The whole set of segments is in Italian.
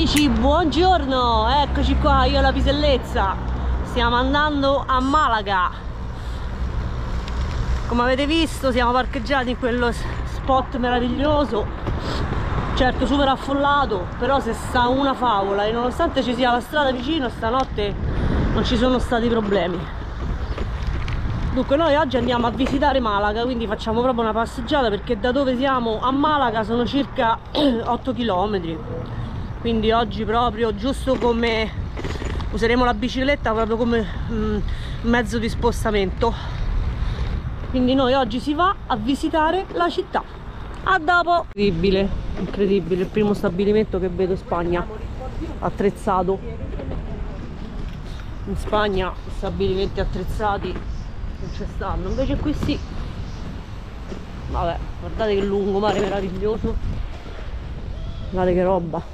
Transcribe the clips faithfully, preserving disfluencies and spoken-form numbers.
Amici, buongiorno, eccoci qua, io e la pisellezza. Stiamo andando a Malaga. Come avete visto siamo parcheggiati in quello spot meraviglioso, certo super affollato, però se sta una favola, e nonostante ci sia la strada vicino, stanotte non ci sono stati problemi. Dunque noi oggi andiamo a visitare Malaga, quindi facciamo proprio una passeggiata, perché da dove siamo a Malaga sono circa otto chilometri. Quindi oggi proprio, giusto come useremo la bicicletta proprio come mh, mezzo di spostamento. Quindi noi oggi si va a visitare la città. A dopo! Incredibile, incredibile, il primo stabilimento che vedo in Spagna attrezzato. In Spagna stabilimenti attrezzati non ci stanno, invece qui sì. Vabbè, guardate che lungomare meraviglioso, guardate che roba.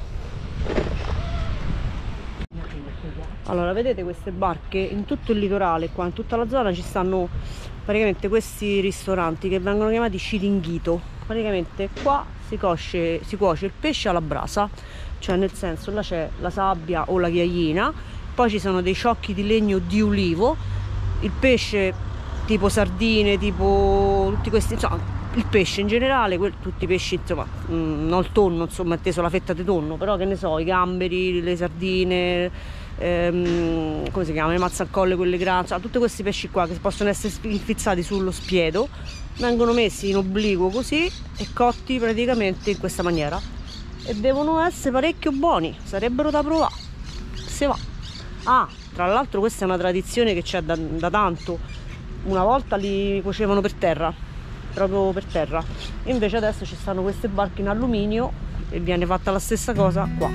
Allora, vedete queste barche in tutto il litorale, qua in tutta la zona ci stanno praticamente questi ristoranti che vengono chiamati chiringuito. Praticamente qua si cuoce, si cuoce il pesce alla brasa, cioè nel senso là c'è la sabbia o la ghiaina, poi ci sono dei ciocchi di legno di ulivo, il pesce tipo sardine, tipo tutti questi, insomma il pesce in generale, tutti i pesci, insomma, mh, non il tonno, insomma, inteso la fetta di tonno, però che ne so, i gamberi, le sardine, ehm, come si chiama, le mazzarcolle, quelle grandi, cioè, tutti questi pesci qua che possono essere infizzati sullo spiedo, vengono messi in obliquo così e cotti praticamente in questa maniera, e devono essere parecchio buoni, sarebbero da provare, se va. Ah, tra l'altro questa è una tradizione che c'è da, da tanto. Una volta li cuocevano per terra, proprio per terra, invece adesso ci stanno queste barche in alluminio e viene fatta la stessa cosa qua.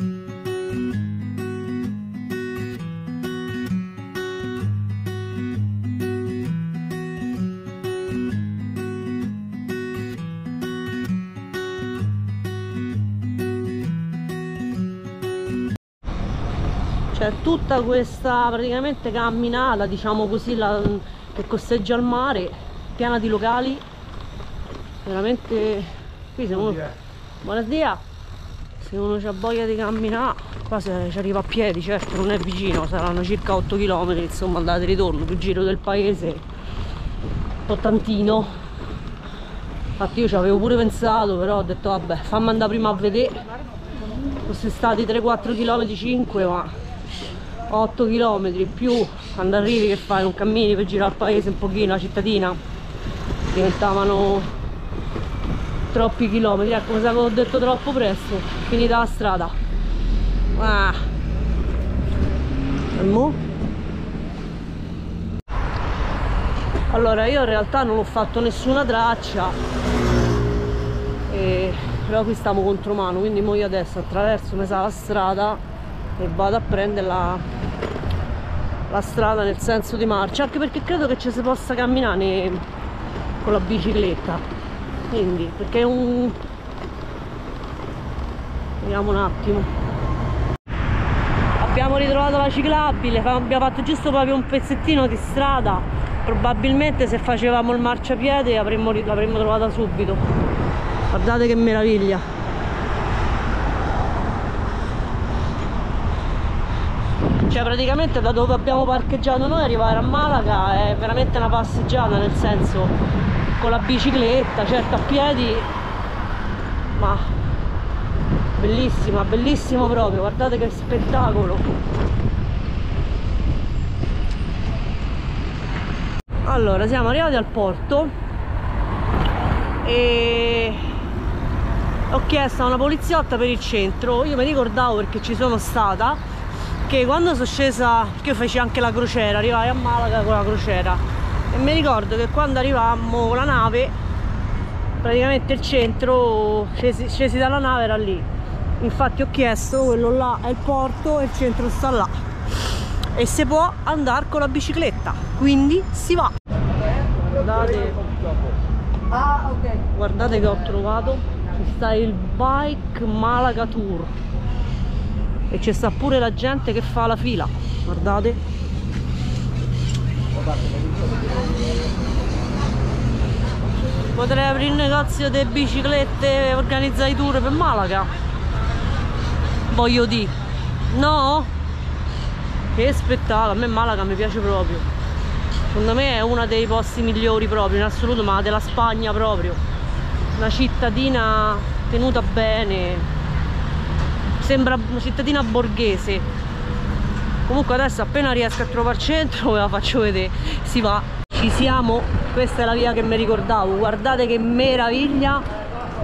C'è tutta questa praticamente camminata, diciamo così, la, che costeggia il mare, piena di locali. Veramente qui se uno, buonasera, se uno c'ha voglia di camminare qua ci arriva a piedi, certo non è vicino, saranno circa otto chilometri, insomma, andate e ritorno, più giro del paese, un po' tantino. Infatti io ci avevo pure pensato, però ho detto vabbè, fammi andare prima a vedere, fosse stati tre quattro chilometri, cinque, ma otto chilometri più quando arrivi che fai un cammini per girare il paese un pochino, la cittadina, diventavano troppi chilometri. Ecco, mi sa che ho detto troppo presto, finita la strada. Ah. E mo? Allora, io in realtà non ho fatto nessuna traccia, e... però qui stiamo contromano, quindi mo io adesso attraverso mi sa la strada e vado a prendere la, la strada nel senso di marcia, anche perché credo che ci si possa camminare con la bicicletta, quindi perché è un... vediamo un attimo. Abbiamo ritrovato la ciclabile, abbiamo fatto giusto proprio un pezzettino di strada, probabilmente se facevamo il marciapiede l'avremmo trovata subito. Guardate che meraviglia. Cioè praticamente da dove abbiamo parcheggiato noi arrivare a Malaga è veramente una passeggiata, nel senso con la bicicletta, certo a piedi, ma bellissima, bellissimo proprio, guardate che spettacolo. Allora siamo arrivati al porto e ho chiesto a una poliziotta per il centro. Io mi ricordavo, perché ci sono stata, che quando sono scesa, perché io feci anche la crociera, arrivai a Malaga con la crociera, e mi ricordo che quando arrivammo con la nave, praticamente il centro, scesi, scesi dalla nave era lì. Infatti ho chiesto, quello là è il porto e il centro sta là, e si può andare con la bicicletta, quindi si va. Guardate, ah, okay. Guardate che ho trovato, ci sta il Bike Malaga Tour e c'è sta pure la gente che fa la fila, guardate. Potrei aprire il negozio di biciclette e organizzare i tour per Malaga. voglio dire, no? Che spettacolo, a me Malaga mi piace proprio, secondo me è uno dei posti migliori proprio in assoluto, ma della Spagna proprio, una cittadina tenuta bene, sembra una cittadina borghese. Comunque adesso appena riesco a trovare il centro ve la faccio vedere, si va, ci siamo, questa è la via che mi ricordavo, guardate che meraviglia.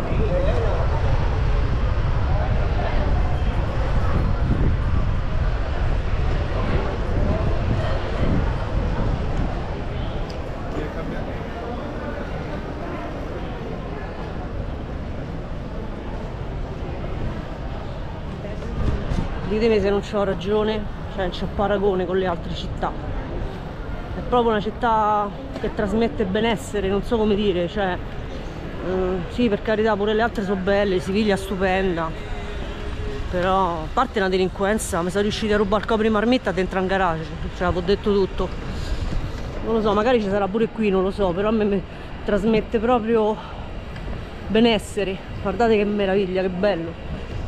Ditemi se non c'ho ragione, cioè non c'è paragone con le altre città. È proprio una città che trasmette benessere, non so come dire, cioè eh, sì, per carità, pure le altre sono belle, Siviglia è stupenda, però a parte una delinquenza, mi sono riusciti a rubare il copri marmitta dentro un garage, cioè avevo detto tutto. Non lo so, magari ci sarà pure qui, non lo so, però a me mi trasmette proprio benessere. Guardate che meraviglia, che bello.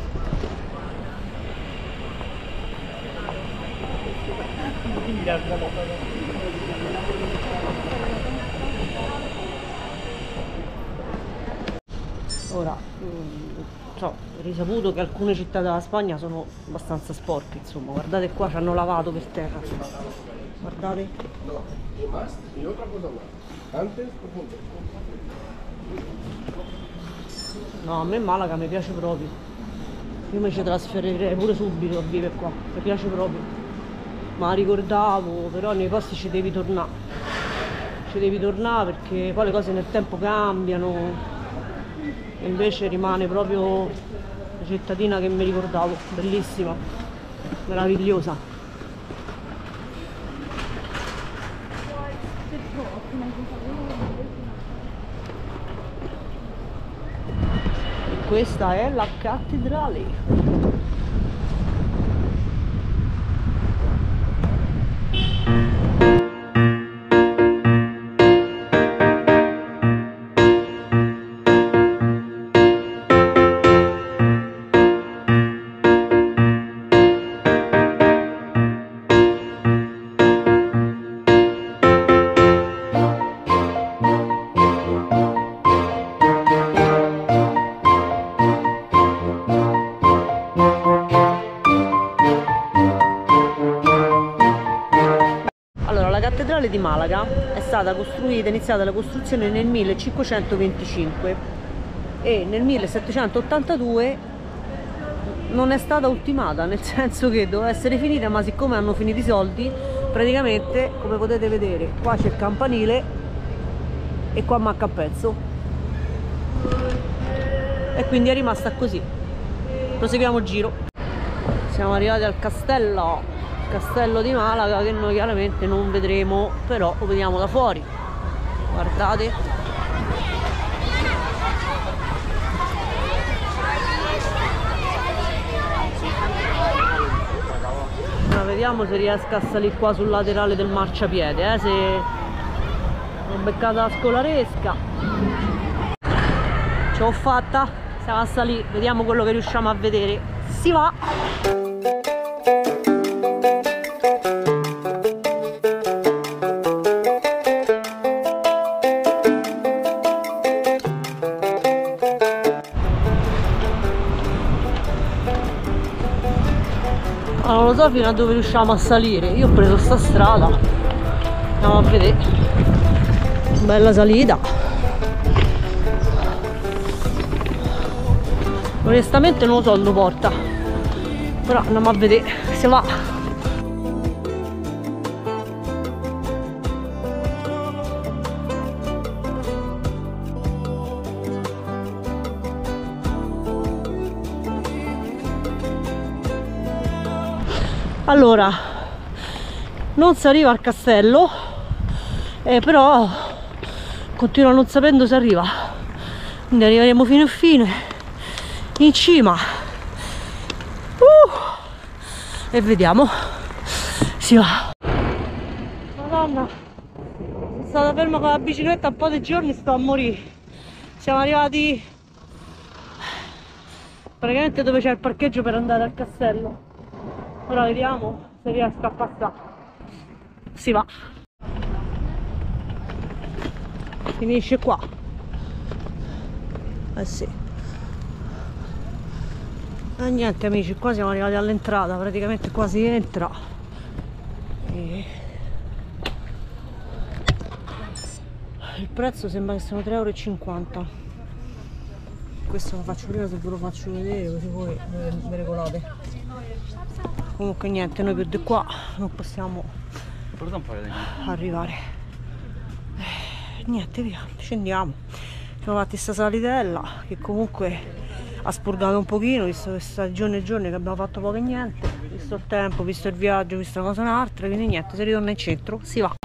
Ora, so, risaputo che alcune città della Spagna sono abbastanza sporche, insomma, guardate qua, ci hanno lavato per terra. Guardate. No, a me Malaga mi piace proprio. Io mi ci trasferirei pure subito a vivere qua, mi piace proprio. Ma ricordavo, però nei posti ci devi tornare, ci devi tornare perché poi le cose nel tempo cambiano e invece rimane proprio la cittadina che mi ricordavo, bellissima, meravigliosa. E questa è la cattedrale. La cattedrale di Malaga è stata costruita, iniziata la costruzione nel millecinquecentoventicinque e nel millesettecentottantadue non è stata ultimata, nel senso che doveva essere finita, ma siccome hanno finito i soldi, praticamente, come potete vedere, qua c'è il campanile e qua manca un pezzo e quindi è rimasta così. Proseguiamo il giro. Siamo arrivati al castello castello di Malaga, che noi chiaramente non vedremo, però lo vediamo da fuori. Guardate, ma vediamo se riesco a salire qua sul laterale del marciapiede, eh, se ho beccata la scolaresca. Ce l'ho fatta, siamo a salire, vediamo quello che riusciamo a vedere. Si va! Non lo so fino a dove riusciamo a salire. Io ho preso sta strada, andiamo a vedere. Bella salita. Onestamente non lo so dove porta, però andiamo a vedere, si va. Allora, non si arriva al castello, eh, però continuo non sapendo se arriva, quindi arriveremo fino a fine, in cima, uh, e vediamo, si va. Madonna, sono stata ferma con la bicicletta un po' di giorni, sto a morire. Siamo arrivati praticamente dove c'è il parcheggio per andare al castello. Ora vediamo se riesco a passare. Si va. Finisce qua. Eh sì. E niente amici, qua siamo arrivati all'entrata, praticamente qua si entra. E... il prezzo sembra che siano tre euro e cinquanta. Questo lo faccio prima, se ve lo faccio vedere così voi ve regolate. Comunque niente, noi più di qua non possiamo arrivare. Eh, niente, via, scendiamo. Ci siamo fatti sta salitella che comunque ha spurgato un pochino, visto che sta giorni e giorni che abbiamo fatto poco e niente, visto il tempo, visto il viaggio, visto una cosa e un'altra, quindi niente, si ritorna in centro, si va.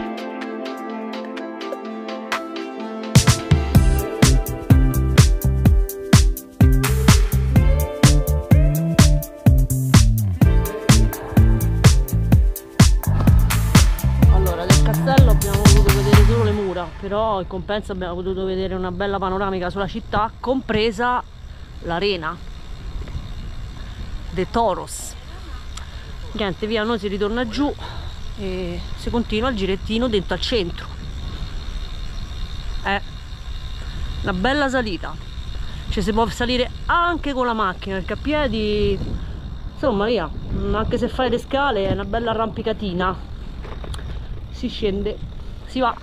Allora, del castello abbiamo potuto vedere solo le mura, però in compenso abbiamo potuto vedere una bella panoramica sulla città, compresa l'arena de Toros. Niente, via, noi si ritorna giù e si continua il girettino dentro al centro. È una bella salita, cioè si può salire anche con la macchina, perché a piedi insomma via, anche se fai le scale è una bella arrampicatina. Si scende, si va.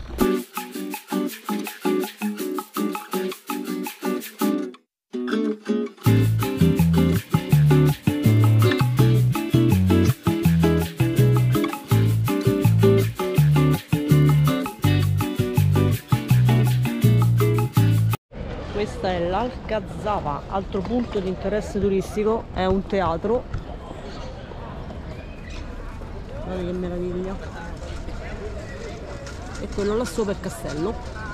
Questa è l'Alcazaba, altro punto di interesse turistico, è un teatro. Guardate che meraviglia. E quello là sopra è il castello.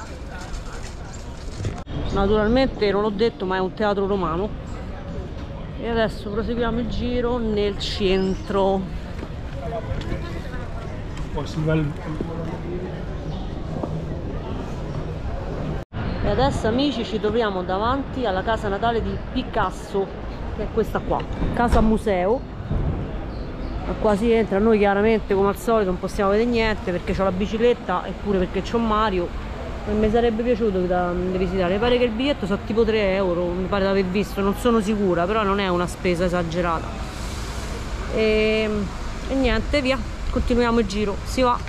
Naturalmente non l'ho detto, ma è un teatro romano. E adesso proseguiamo il giro nel centro. E adesso amici ci troviamo davanti alla casa natale di Picasso, che è questa qua, casa museo. Ma qua si entra, noi chiaramente come al solito non possiamo vedere niente perché ho la bicicletta e pure perché c'ho Mario, e mi sarebbe piaciuto da, da visitare. Mi pare che il biglietto sia tipo tre euro, mi pare di aver visto, non sono sicura, però non è una spesa esagerata. E, e niente, via, continuiamo il giro, si va.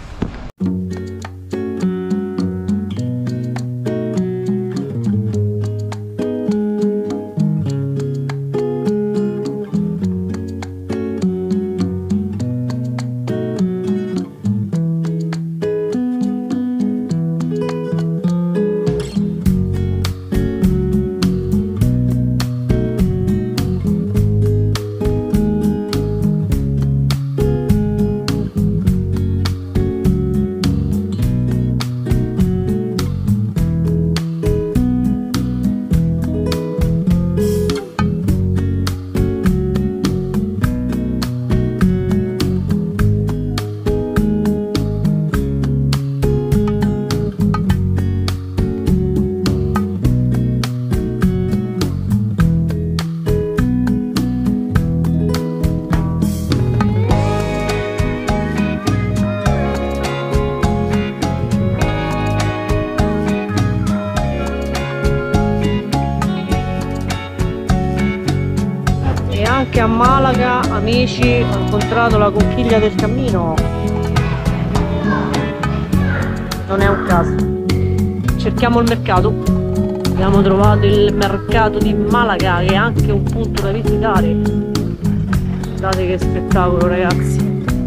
Anche a Malaga, amici, ho incontrato la conchiglia del cammino. Non è un caso. Cerchiamo il mercato. Abbiamo trovato il mercato di Malaga, che è anche un punto da visitare. Guardate che spettacolo, ragazzi.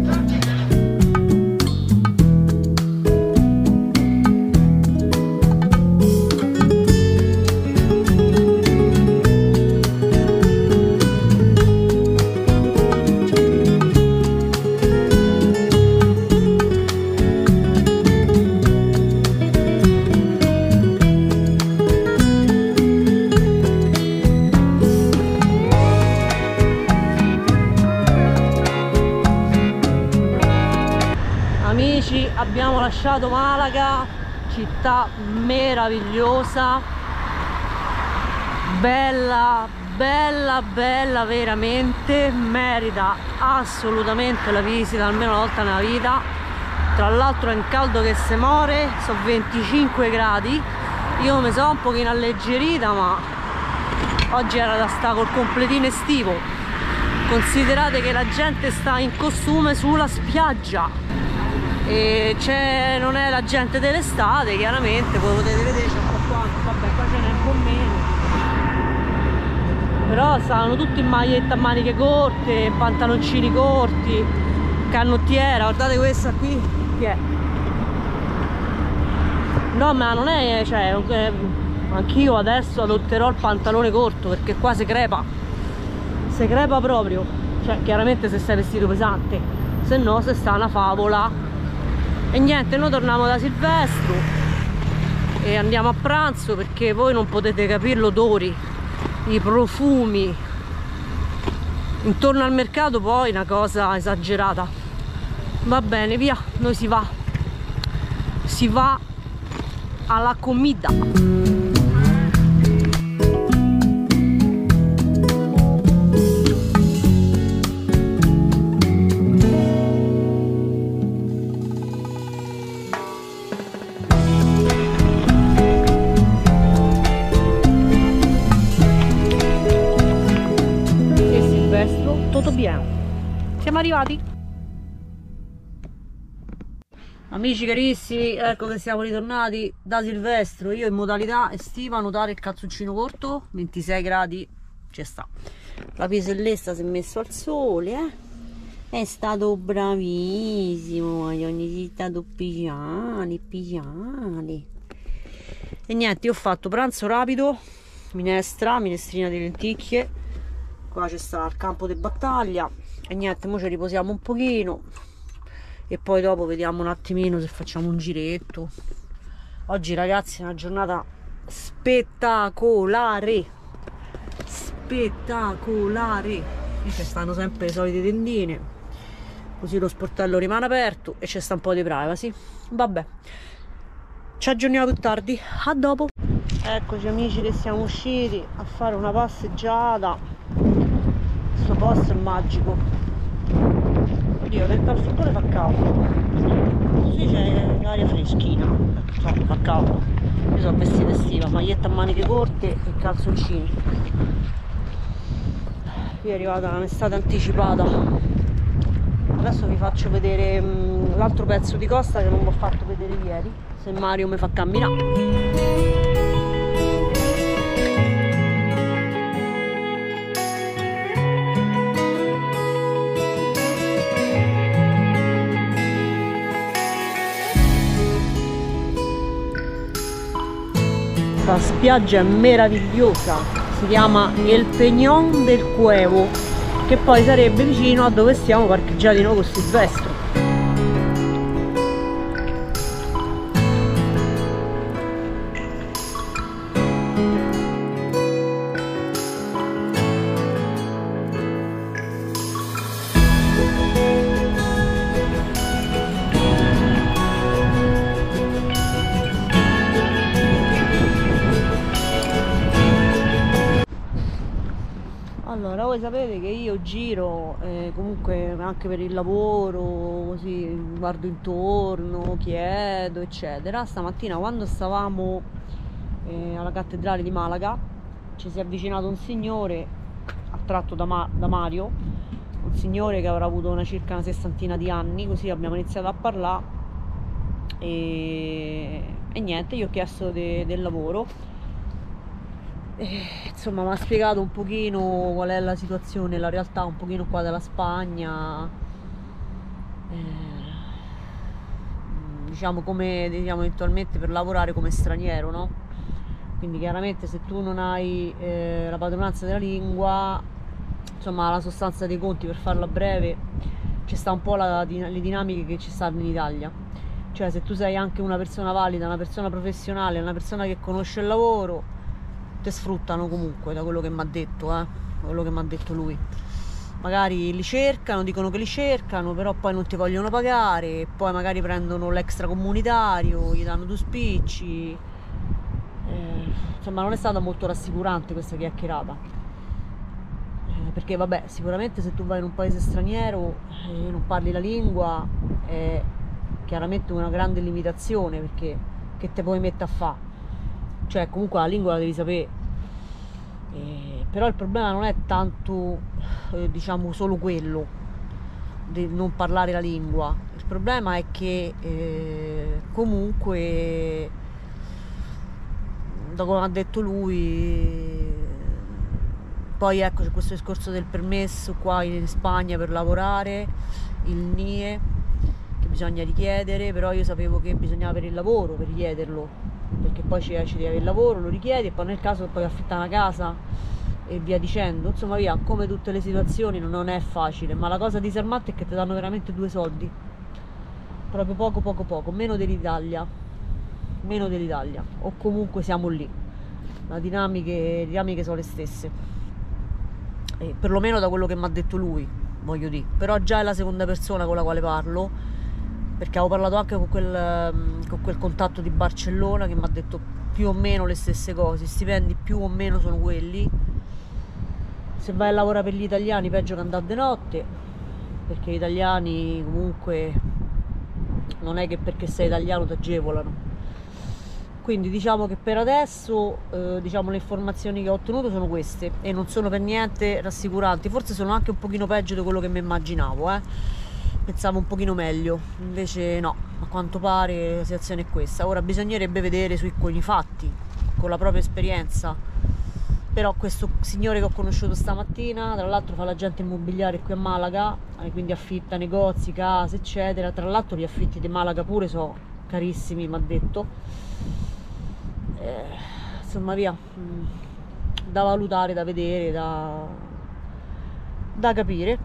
Amici, abbiamo lasciato Malaga, città meravigliosa, bella, bella bella veramente, merita assolutamente la visita almeno una volta nella vita. Tra l'altro è un caldo che se muore, sono venticinque gradi, io mi sono un pochino alleggerita, ma oggi era da sta col completino estivo. Considerate che la gente sta in costume sulla spiaggia e c'è, non è la gente dell'estate, chiaramente, come potete vedere c'è un po' quanto, vabbè qua ce n'è un po' meno, però stavano tutti in maglietta a maniche corte, in pantaloncini corti, canottiera. Guardate questa qui, chi è? No, ma non è, cioè, anch'io adesso adotterò il pantalone corto perché qua si crepa, si crepa proprio, cioè chiaramente se sei vestito pesante, se no se sta una favola. E niente, noi torniamo da Silvestro e andiamo a pranzo perché voi non potete capire l'odori, i profumi intorno al mercato, poi una cosa esagerata. Va bene, via, noi si va si va alla comida. Siamo arrivati. Amici carissimi, ecco che siamo ritornati da Silvestro. Io in modalità estiva, notare il calzoncino corto, ventisei gradi, ci sta. La piselletta si è messo al sole, eh? È stato bravissimo, è stato pigiani, pigiani. E niente, io ho fatto pranzo rapido, minestra, minestrina di lenticchie. Qua c'è sta il campo di battaglia. E niente, ora ci riposiamo un pochino e poi dopo vediamo un attimino se facciamo un giretto. Oggi ragazzi è una giornata spettacolare, spettacolare. E ci stanno sempre le solite tendine, così lo sportello rimane aperto e c'è sta un po' di privacy. Vabbè, ci aggiorniamo più tardi, a dopo. Eccoci amici che siamo usciti a fare una passeggiata. Questo posto è magico. Oddio, dentro al furgone fa caldo, così c'è l'aria freschina, insomma fa caldo. Io sono vestita estiva, maglietta a maniche corte e calzoncini. Qui è arrivata un'estate anticipata. Adesso vi faccio vedere l'altro pezzo di costa che non vi ho fatto vedere ieri, se Mario mi fa camminare. La spiaggia è meravigliosa, si chiama El Peñón del Cuevo, che poi sarebbe vicino a dove stiamo parcheggiati noi con Silvestro. Allora, voi sapete che io giro eh, comunque anche per il lavoro, così guardo intorno, chiedo eccetera. Stamattina quando stavamo eh, alla cattedrale di Malaga ci si è avvicinato un signore attratto da, Ma da Mario, un signore che avrà avuto una circa una sessantina di anni, così abbiamo iniziato a parlare e, e niente, io ho chiesto de del lavoro. Eh, insomma mi ha spiegato un pochino qual è la situazione, la realtà un pochino qua della Spagna, eh, diciamo come diciamo eventualmente per lavorare come straniero, no? Quindi chiaramente se tu non hai eh, la padronanza della lingua, insomma la sostanza dei conti, per farla breve, ci sta un po' la, le dinamiche che ci stanno in Italia. Cioè se tu sei anche una persona valida, una persona professionale, una persona che conosce il lavoro, te sfruttano comunque, da quello che mi ha detto, eh, quello che mi ha detto lui. Magari li cercano, dicono che li cercano, però poi non ti vogliono pagare, poi magari prendono l'extracomunitario, gli danno due spicci. Eh, insomma non è stata molto rassicurante questa chiacchierata. perché vabbè, sicuramente se tu vai in un paese straniero e non parli la lingua è chiaramente una grande limitazione, perché che te puoi mettere a fare? Cioè comunque la lingua la devi sapere, eh, però il problema non è tanto eh, diciamo solo quello di non parlare la lingua, il problema è che eh, comunque, da come ha detto lui, poi ecco c'è questo discorso del permesso qua in Spagna per lavorare, il N I E che bisogna richiedere, però io sapevo che bisognava avere il lavoro per richiederlo, perché poi ci, ci devi avere il lavoro, lo richiedi e poi nel caso poi affittare una casa e via dicendo, insomma via, come tutte le situazioni non è facile, ma la cosa disarmante è che ti danno veramente due soldi, proprio poco poco poco, meno dell'Italia, meno dell'Italia, o comunque siamo lì, le dinamiche, le dinamiche sono le stesse. Eh, perlomeno da quello che mi ha detto lui, voglio dire, però già è la seconda persona con la quale parlo, perché avevo parlato anche con quel, con quel contatto di Barcellona che mi ha detto più o meno le stesse cose, i stipendi più o meno sono quelli, se vai a lavorare per gli italiani peggio che andare di notte, perché gli italiani comunque non è che perché sei italiano ti agevolano. Quindi diciamo che per adesso eh, diciamo, le informazioni che ho ottenuto sono queste e non sono per niente rassicuranti, forse sono anche un pochino peggio di quello che mi immaginavo, eh. Pensavo un pochino meglio, invece no, a quanto pare la situazione è questa. Ora bisognerebbe vedere sui, con i fatti, con la propria esperienza, però questo signore che ho conosciuto stamattina, tra l'altro fa l'agente immobiliare qui a Malaga, eh, quindi affitta negozi, case eccetera, tra l'altro gli affitti di Malaga pure sono carissimi, mi ha detto. Eh, insomma via, da valutare, da vedere, da, da capire.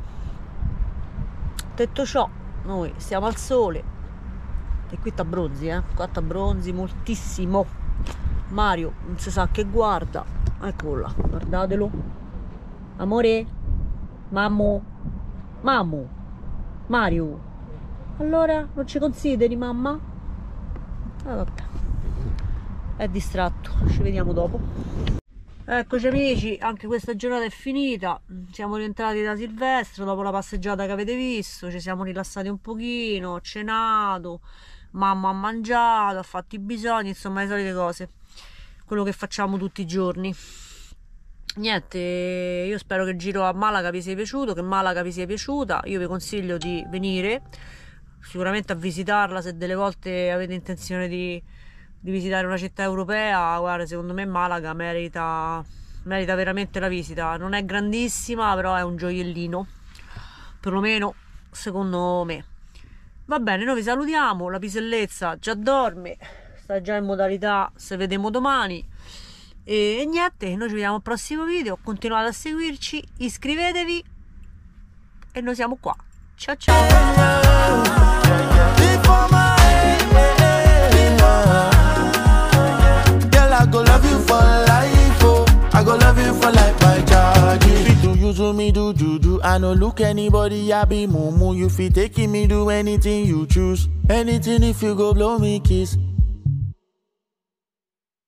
Detto ciò, noi stiamo al sole e qui sta bronzi, eh? Qua sta bronzi moltissimo. Mario non si sa che guarda, eccolo là, guardatelo. Amore, mammo, mammo, Mario, allora non ci consideri mamma? Eh, vabbè, è distratto, ci vediamo dopo. Eccoci amici, anche questa giornata è finita, siamo rientrati da Silvestro dopo la passeggiata che avete visto, ci siamo rilassati un pochino, ho cenato, mamma ha mangiato, ha fatto i bisogni, insomma le solite cose, quello che facciamo tutti i giorni. Niente, io spero che il giro a Malaga vi sia piaciuto, che Malaga vi sia piaciuta, io vi consiglio di venire sicuramente a visitarla se delle volte avete intenzione di di visitare una città europea. Guarda, secondo me Malaga merita, merita veramente la visita, non è grandissima però è un gioiellino, perlomeno secondo me. Va bene, noi vi salutiamo, la pisellezza già dorme, sta già in modalità se vediamo domani e, e niente, noi ci vediamo al prossimo video, continuate a seguirci, iscrivetevi e noi siamo qua, ciao ciao. I go love you for life, oh. I go love you for life, my charge. You do use me, do juju. I no look anybody, I be mumu. You fit taking me, do anything you choose. Anything if you go blow me kiss.